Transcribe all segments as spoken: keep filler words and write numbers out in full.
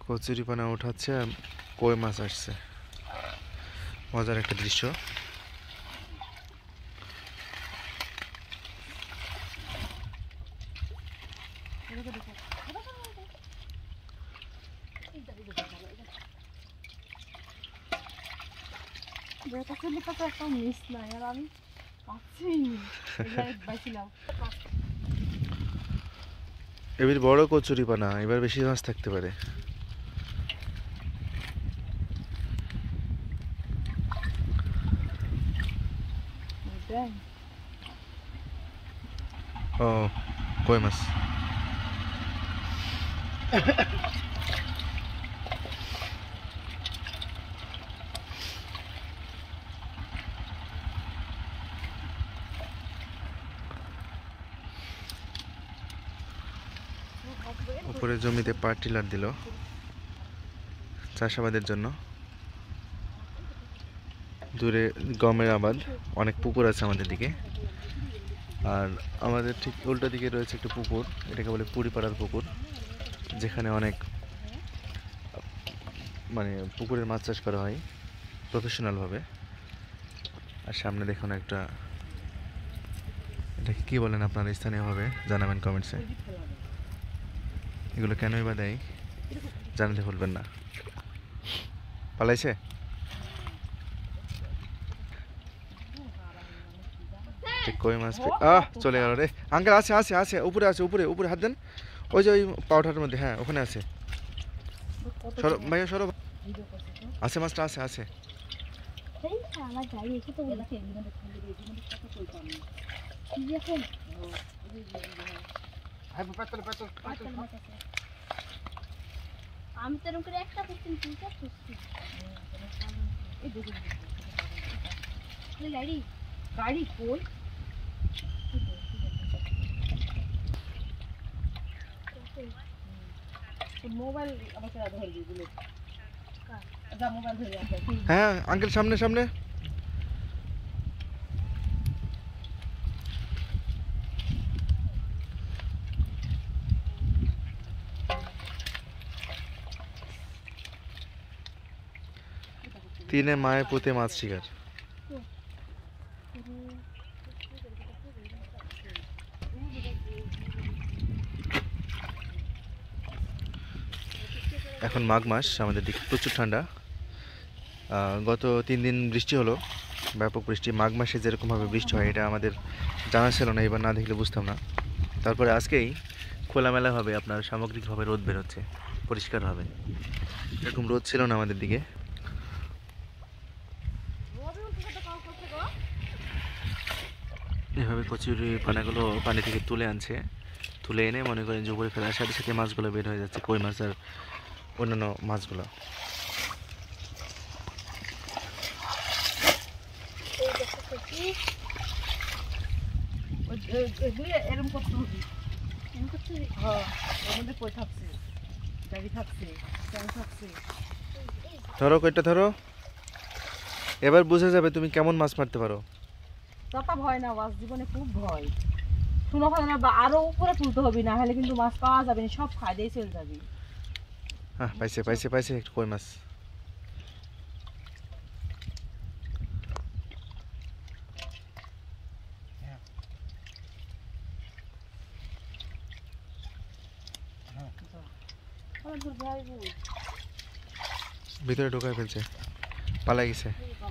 কচুরিপানা উঠাচ্ছে আর কই মাছ আসছে, মজার একটা দৃশ্য। এবার বড় কচুরিপানা, এবার বেশি মাছ থাকতে পারে। ও কই মাছ। উপরে জমিতে পাওয়ার টিলার দিল চাষাবাদের জন্য। দূরে গমের আবাদ, অনেক পুকুর আছে আমাদের দিকে। আর আমাদের ঠিক উল্টো দিকে রয়েছে একটা পুকুর, এটাকে বলে পুরিপাড়ার পুকুর, যেখানে অনেক মানে পুকুরের মাছ চাষ করা হয় প্রফেশনালভাবে। আর সামনে দেখুন একটা, এটাকে কী বলেন আপনারা স্থানীয়ভাবে জানাবেন কমেন্টসে। এগুলো কেনই বা দেয় জানাতে ভুলবেন না। পালাইছে? কই মাছ আহ চলে গেল রে। আঙ্কেল আছে আছে আছে উপরে আছে, উপরে উপরে হাত দেন। ওই যে ওই পাউডারের মধ্যে, হ্যাঁ ওখানে আছে। সরো ভাইয়া সরো, আছে মাছটা, আছে আছে। আমি তো করে একটা করছি, দুইটা করছি। গাড়ি গাড়ি কই মোবাইল আমাকে ধরে দিল। যা মোবাইল ধরে আছে। হ্যাঁ আঙ্কেল সামনে সামনে। তিনে মায়ে পুঁতে মাছ শিকার। এখন মাঘ মাস, আমাদের দিকে প্রচুর ঠান্ডা। গত তিন দিন বৃষ্টি হলো, ব্যাপক বৃষ্টি। মাঘ মাসে যেরকমভাবে বৃষ্টি হয় এটা আমাদের জানা ছিল না, এবার না দেখলে বুঝতাম না। তারপরে আজকেই খোলামেলাভাবে আপনার সামগ্রিকভাবে রোদ বেরোচ্ছে, পরিষ্কারভাবে। এরকম রোদ ছিল না আমাদের দিকে। এভাবে কচুরি পানাগুলো পানি থেকে তুলে আনছে, তুলে এনে মনে করেন যে উপরে ফেলার সাথে সাথে মাছগুলো বের হয়ে যাচ্ছে, কই মাছ আর অন্যান্য মাছগুলো। ধরো কয়টা ধরো, এবার বুঝে যাবে তুমি কেমন মাছ মারতে পারো। তত ভয় না, মাছ জীবনে খুব ভয়। শুনো না, আরো উপরে তুলতে হবে, না হলে কিন্তু মাছ পাওয়া যাবে না, সব খাই দিয়ে চলে যাবে। হ্যাঁ পাইছে পাইছে পাইছে একটু কই মাছ। ভিতরে ঢোকায় ফেলছে, পালাই গেছে।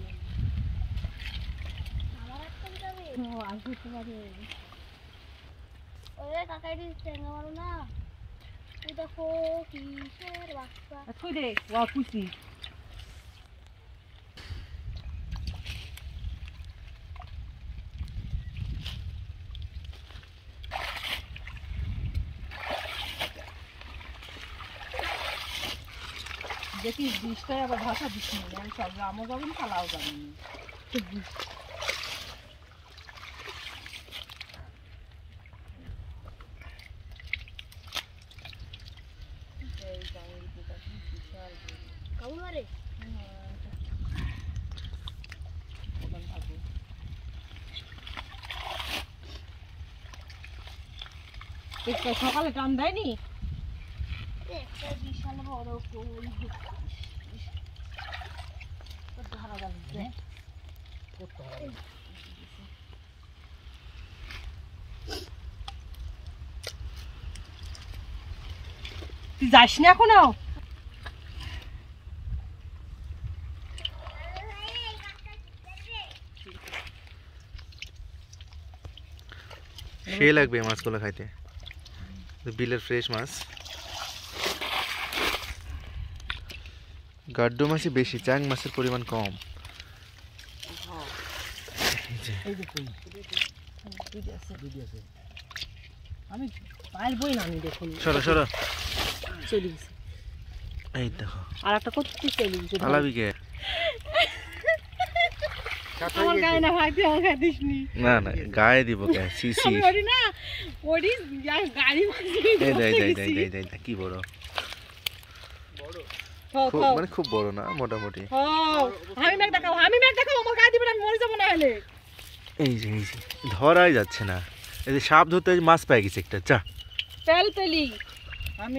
দেখিস বিষটাই আবার ভাষা দিচ্ছি না, সব রামও যাবেন খালাও যাবেন। সকালে টান দেয়নি। বিশাল বড় কই ধরা গেল তুই যাস না এখনো? সে লাগবে এই মাছগুলো খাইতে, বিলের ফ্রেশ মাছ। গাড্ডু মাছই বেশি, চ্যাং মাছের পরিমাণ কম। আমি পারবই না, আমি দেখুন সরো সরো, চলে গেছে। এই দেখো আর একটা করতে চলে গেছে। আলাবি কে? আমার গায়ে না ভাই, তুই আমার গায়ে দিস নি। না না, গায়ে দিব কে? সিসি আমি ওরি না, ওরি গাড়ি মাঝে এই দেই দেই দেই দেই দেই দেই, কি বড়, খুব মানে খুব বড় না, মোটামুটি। আমি মেঘ দেখাও, আমি মেঘ দেখাও, আমার গায়ে দিবেন, আমি মরে যাবো না হলে। এই যে এই যে ধরাই যাচ্ছে না। এই যে সাপ ধরতে এই যে মাছ পেয়ে গেছে একটা, চা পেল পেলি আমি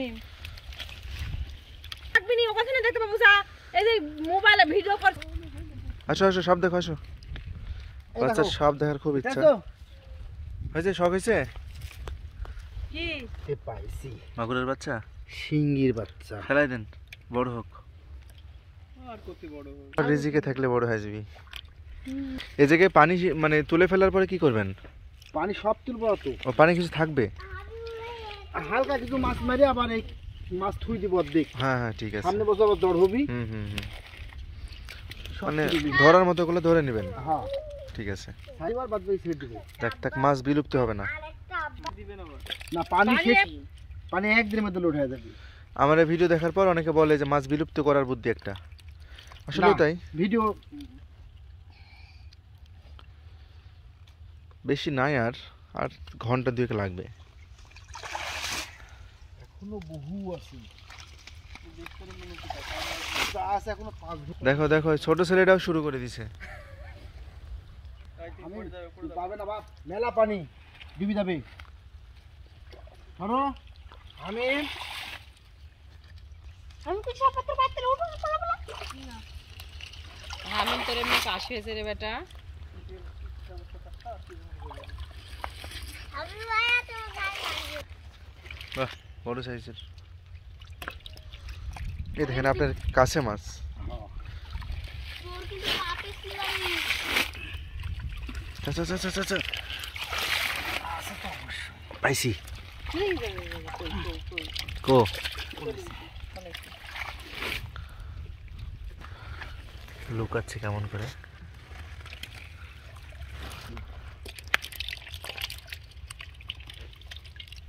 থাকবি নি, ওখানে দেখতে পাবো যা। এই যে মোবাইলে ভিডিও কর। আসো আসো, সাপ দেখো, আসো। বাচ্চার সাপ দেখার খুব ইচ্ছা হয়েছে, শখ হয়েছে। কি এ পাইছি মাগুরের বাচ্চা, শিঙ্গির বাচ্চা। ফেলাই দেন, বড় হোক। আর কত বড় রিজিকে থাকলে বড় হয়ে যাবি। এই জায়গায় পানি মানে তুলে ফেলার পরে কি করবেন? পানি সব তুলবো তো, ও পানি কিছু থাকবে? হালকা কিছু মাছ মারি আবার এই মাছ থুই দিব অর্ধেক। হ্যাঁ হ্যাঁ ঠিক আছে। সামনে বসে আবার জ্বর হবি। হুম হুম হুম, সব মানে তুলে দিবি। ধরার মতো গুলো ধরে নেবেন। হ্যাঁ, ঠিক আছে, সাইবার বাদ দিয়ে ছেড়ে দিব। দেখ দেখ মাছ বিলুপ্ত হবে না। না পানি পানি শেষ, পানি একদিনের মধ্যে লোড হয়ে যাবে। আমার এই ভিডিও দেখার পর অনেকে বলে যে মাছ বিলুপ্ত করার বুদ্ধি একটা, আসলে না, তাই। ভিডিও বেশি নাই, আর আর ঘন্টা দুয়েক লাগবে। এখনো বহু আছে, আছে এখনো পাঁচ ঘন্টা। দেখো দেখো, ছোট ছেলেটাও শুরু করে দিছে। আমি তুই পাবে না বাপ, মেলা পানি ডুবি যাবে। ধরো আমি আমি কিছু পাত্র পাত্র উঠো পালা পালা। আমি তোর এমনি কাশ হয়েছে রে বেটা। বাহ, বড় সাইজের। এই দেখেন আপনার কাছে মাছ। আচ্ছা আচ্ছা আচ্ছা আচ্ছা, পাইছি। কো লুকাচ্ছে কেমন করে?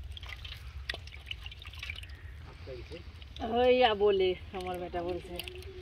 হইয়া বলে আমার বেটা বলছে